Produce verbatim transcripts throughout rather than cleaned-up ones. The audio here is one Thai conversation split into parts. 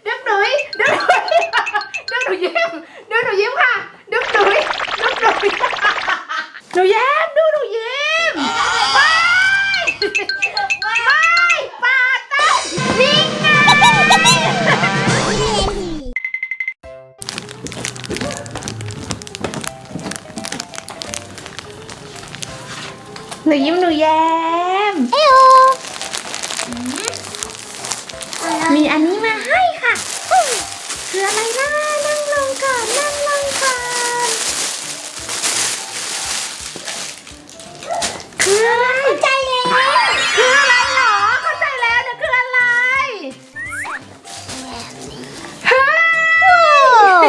ดึกดุยดึกดุยดึกดุยยิ้มดึกดุยยิ้มค่ะดึกดุยดึกดุยหนูแย้มดูหนูยิ้มไม่ไม่ปาตั้งนิ่งไงหนูยิ้มหนูแย้มเอวมีอันนี้มาให้ค่ะคืออะไรนะนั่งลงก่อนนั่งลงก่อนคืออะไรเข้าใจแล้วคืออะไรหรอเข้าใจแล้วเดี๋ยวคืออะไรเฮ้ย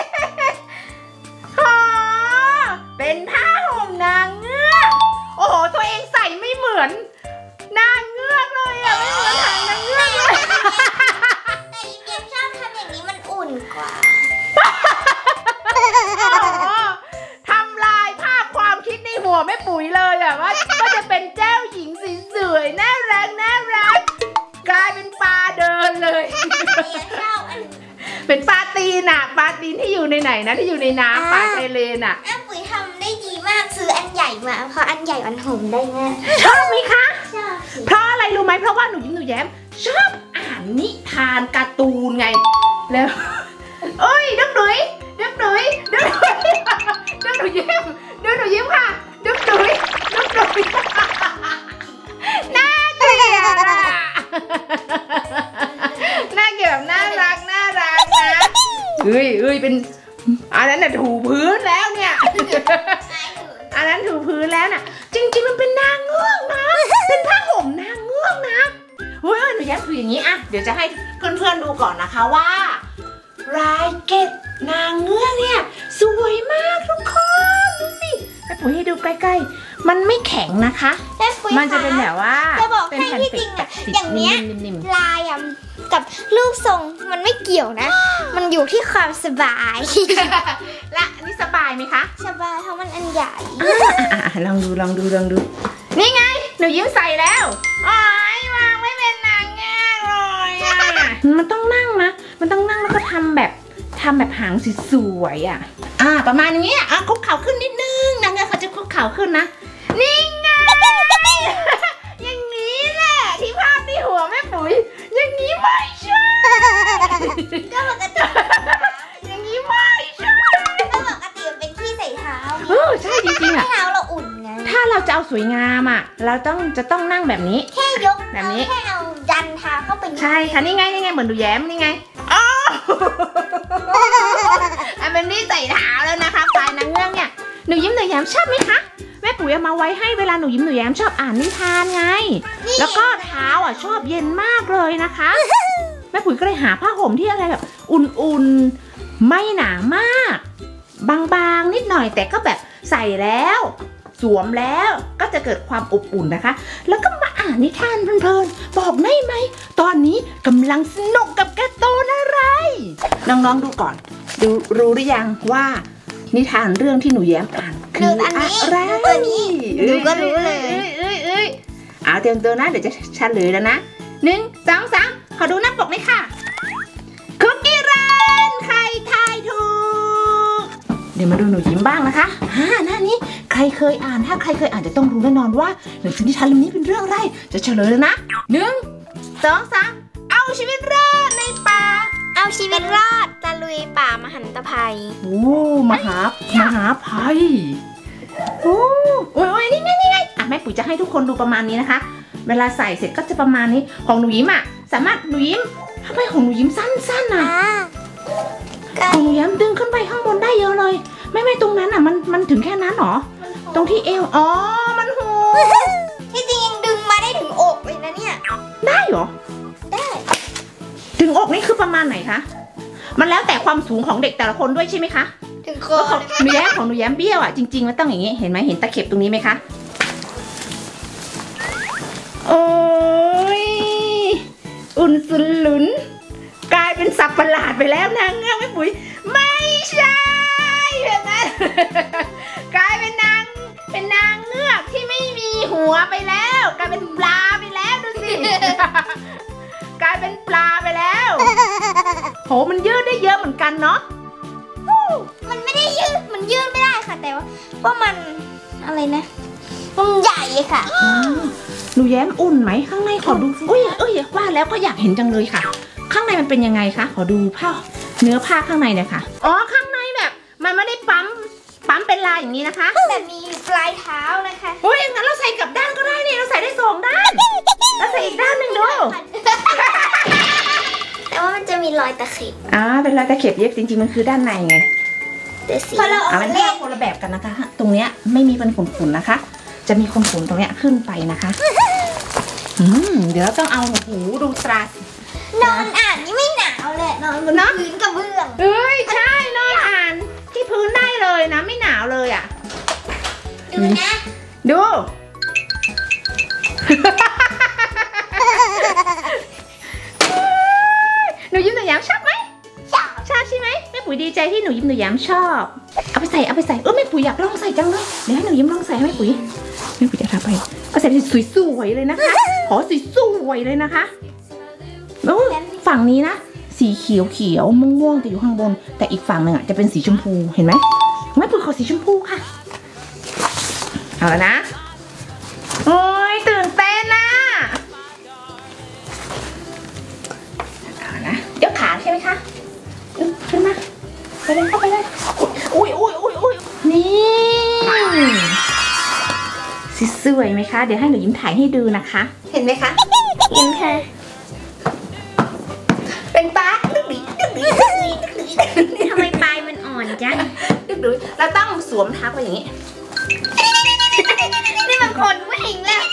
อ๋อเป็นผ้าห่มนางเงือกโอ้โหตัวเองใส่ไม่เหมือนนางเงือกเลยอะไม่เหมือนหางนางเงือกเลยแต่ยิ้มยิ้มชอบทำอย่างนี้มันอุ่นกว่าทำลายภาพความคิดในหัวแม่ปุ๋ยเลยอะว่าก็จะเป็นเจ้าหญิงสีสวยน่ารักน่ารักกลายเป็นปลาเดินเลยเป็นปลาตีนอะปลาตีนที่อยู่ในไหนนะที่อยู่ในน้ำปลาไทเลนอะแม่ปุ๋ยทำได้ดีมากซื้ออันใหญ่มาเพราะอันใหญ่มันห่มได้ง่ายชอบไหมคะชอบเพราะอะไรรู้ไหมเพราะว่าหนูยิ้มหนูแย้มชอบอ่านนิทานการ์ตูนไงแล้วเอ้ยดึกดุยดึกดุยดึกดุยดึกดุยยิ้มดึกดุยยิ้มค่ะดึกดุยดึกดุยน่าเกลียดน่าเกลียดน่ารักน่ารักนะเอ้ยเอ้ยเป็นอันนั้นน่ะถูพื้นแล้วเนี่ยอันนั้นถูพื้นแล้วน่ะจริงๆมันเป็นนางเงือกนะเป็นผ้าห่มนางเงือกนะเฮ้ยหนูแย้มคืออย่างนี้อ่ะเดี๋ยวจะให้เพื่อนๆดูก่อนนะคะว่าลายเกล็ดนางเงือกเนี่ยสวยมากทุกคนดูสิแม่ปุ๋ยให้ดูใกล้ๆมันไม่แข็งนะคะมันจะเป็นแบบว่าจะบอกให้ที่จริงอ่ะอย่างเนี้ยลายอ่ะกับรูปทรงมันไม่เกี่ยวนะมันอยู่ที่ความสบายและนี่สบายไหมคะสบายเพราะมันอันใหญ่ลองดูลองดูลองดูนี่ไงหนูยิ้มใส่แล้วอ๋อวางไม่เป็นนางเงือกเลยอ่ะมันต้องนั่งนะมันต้องนั่งแล้วก็ทำแบบทำแบบหางสวยๆอ่ะอ่าประมาณนี้อ่ะคุกเข่าขึ้นนิดนึงนางเงือกเขาจะคุกเข่าขึ้นนะนี่ไงอย่างนี้แหละที่ภาพที่หัวแม่ปุ๋ยอย่างนี้ไม่ใช่ก็ปกติอย่างนี้ไม่ใช่ก็ปกติเป็นที่ใส่เท้าเออใช่จริงๆอ่ะเท้าเราอุ่นไงถ้าเราจะเอาสวยงามอ่ะเราต้องจะต้องนั่งแบบนี้แค่ยกแบบนี้แค่เอาดันเท้าเข้าไปใช่ค่ะนี่ไงนี่ไงเหมือนดูแย้มนี่ไงอ๋ออันเป็นนี่ใส่เท้าแล้วนะคะปลายนางเงือกเนี่ยหนูยิ้มหนูแย้มชอบไหมคะแม่ปุ๋ยเอามาไว้ให้เวลาหนูยิ้มหนูแย้มชอบอ่านนิทานไงแล้วก็เท้าอ่ะชอบเย็นมากเลยนะคะแม่ปุ๋ยก็เลยหาผ้าห่มที่อะไรแบบอุ่นๆไม่หนามากบางๆนิดหน่อยแต่ก็แบบใส่แล้วสวมแล้วก็จะเกิดความอบอุ่นนะคะแล้วก็มาอ่านนิทานเพลินๆบอกได้ไหมตอนนี้กำลังสนุกกับการ์ตูนอะไรน้องๆดูก่อนดูรู้หรือยังว่านิทานเรื่องที่หนูแย้มอ่านคืออะไรดูก็รู้เลยเอ้ยเอ้ยเอาเตรียมตัวนะเดี๋ยวจะเฉลยแล้วนะหนึ่งสองสามขอดูหน้าปกเลยค่ะคุกกี้รันใครทายถูกเดี๋ยวมาดูหนูยิ้มบ้างนะคะฮ่าหน้านี้ใครเคยอ่านถ้าใครเคยอ่านจะต้องรู้แน่นอนว่าหนังสือนิทานเล่มนี้เป็นเรื่องอะไรจะเฉลยแล้วนะหนึ่งสองสามเอาชีวิตรอดในป่าเอาชีวิตรอดตะลุยป่ามหันตภัยโอ้มหามหาภัยโอ้โอ้ยนี่ไงนี่ไงอ่ะแม่ปุ๋ยจะให้ทุกคนดูประมาณนี้นะคะเวลาใส่เสร็จก็จะประมาณนี้ของหนูยิ้มอ่ะสามารถหนูยิ้มทำไมของหนูยิ้มสั้นๆน่ะของหนูยิ้มดึงขึ้นไปข้างบนได้เยอะเลยไม่ไม่ตรงนั้นอ่ะมันมันถึงแค่นั้นหรอตรงที่เอวอ๋อมันหูที่จริงยังดึงมาได้ถึงอกเลยนะเนี่ยได้เหรอได้ถึงอกนี่คือประมาณไหนคะมันแล้วแต่ความสูงของเด็กแต่ละคนด้วยใช่ไหมคะถึงคอหนูแย้มของหนูแย้มเบี้ยวอ่ะจริงๆมันต้องอย่างนี้เห็นไหมเห็นตะเข็บตรงนี้ไหมคะโอ้ยอุ่นสุนหลุนกลายเป็นสัตว์ประหลาดไปแล้วนางเงือกแม่ปุ๋ยไม่ใช่เห็นไหมกลายเป็นนางเป็นนางเงือกที่ไม่มีหัวไปแล้วกลายเป็นปลาไปแล้วดูสิกลายเป็นปลาไปแล้วมันยืดได้เยอะเหมือนกันเนาะมันไม่ได้ยืดมันยืดไม่ได้ค่ะแต่ว่าว่ามันอะไรนะมันใหญ่ค่ะหนูแย้มอุ่นไหมข้างในขอดูอุ้ยเอ้ยว่าแล้วก็อยากเห็นจังเลยค่ะข้างในมันเป็นยังไงคะขอดูผ้าเนื้อผ้าข้างในหน่อยค่ะอ๋อข้างในแบบมันไม่ได้ปั๊มปั๊มเป็นลายอย่างนี้นะคะแต่มีปลายเท้านะคะโอ้ยงั้นเราใส่กับด้านก็ได้นี่เราใส่ได้สองด้านเราใส่อีกด้านหนึ่งดูแต่ว่ามันจะมีรอยตะเข็บอ่าเป็นรอยตะเข็บเย็บจริงๆมันคือด้านในไงพอเราเอาเป็นผ้าคนละแบบกันนะคะตรงเนี้ยไม่มีเป็นขนๆนะคะจะมีขนๆตรงเนี้ยขึ้นไปนะคะอืมเดี๋ยวเราต้องเอาหูดูตรานอนอ่านนี่ไม่หนาวเลยนอนบนพื้นกระเบื้องเอ้ยใช่นอนอ่านที่พื้นได้เลยนะไม่หนาวเลยอ่ะดูนะดูหนูยิ้มหนูแย้มชอบไหมชอบชอบใช่ไหมแม่ปุ๋ยดีใจที่หนูยิ้มหนูแย้มชอบเอาไปใส่เอาไปใส่เออแม่ปุ๋ยอยากลองใส่จังเลยเดี๋ยวให้หนูยิ้มลองใส่ให้แม่ปุ๋ยแม่ปุ๋ยจะทำไปเอาใส่สวยๆเลยนะคะขอสวยๆเลยนะคะแล้วฝั่งนี้นะสีเขียวเขียวม่วงๆจะอยู่ข้างบนแต่อีกฝั่งหนึ่งอ่ะจะเป็นสีชมพูเห็นไหมแม่ปุ๋ยขอสีชมพูค่ะเอาแล้วนะโอ้ยตื่นเต้นนะเอานะยกขาใช่ไหมคะขึ้นมาไปเลยเข้าไปเลยอุ้ยอุ้ยอุ้ยอุ้ยนี่สีสวยไหมคะเดี๋ยวให้หนูยิ้มถ่ายให้ดูนะคะเห็นไหมคะเห็นค่ะเป็นปลาดึกดึกดึกดึกดึกดึกทำไมปลายมันอ่อนจังดึกดึกเราต้องสวมทับไปอย่างนี้นี่มันคนผู้หญิงแล้ว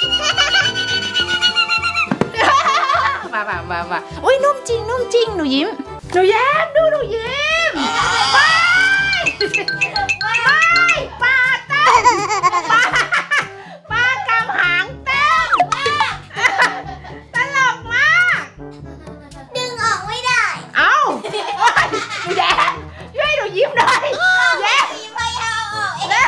มามามามาอุ้ยนุ่มจริงนุ่มจริงหนูยิ้มหนูแย้มดูหนูยิ้มไปไปปลาเต้นปลาปลากำหางเต้นตลกมากดึงออกไม่ได้เอ้าหนูแย้มช่วยหนูยิ้มหน่อยแย้มไม่เอาออกเอง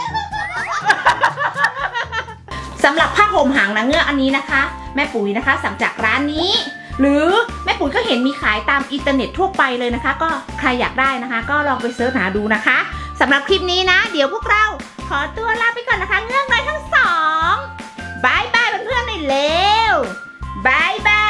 สำหรับผ้าห่มหางนางเงือกอันนี้นะคะแม่ปุ๋ยนะคะสั่งจากร้านนี้หรือแม่ปุ๋ยก็เห็นมีขายตามอินเทอร์เน็ตทั่วไปเลยนะคะก็ใครอยากได้นะคะก็ลองไปเสิร์ชหาดูนะคะสำหรับคลิปนี้นะเดี๋ยวพวกเราขอตัวลาไปก่อนนะคะเงือกน้อยทั้งสองบายบายเพื่อนๆหน่อยเร็วบายบาย